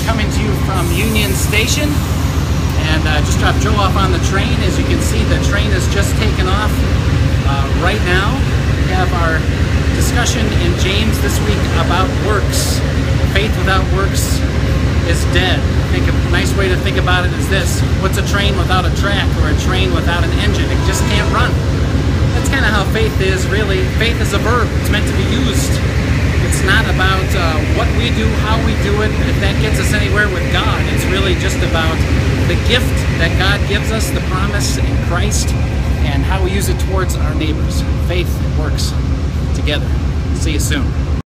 coming to you from Union Station, and just dropped Joe off on the train. As you can see, the train has just taken off. Right now, we have our discussion in James this week about works. Faith without works is dead. I think a nice way to think about it is this: what's a train without a track, or a train without an engine? It just can't run. That's kind of how faith is, really. Faith is a verb. It's meant to be used. It's not about what we do, how we do it, if that gets us anywhere with God. It's really just about the gift that God gives us, the promise in Christ, and how we use it towards our neighbors. Faith works together. See you soon.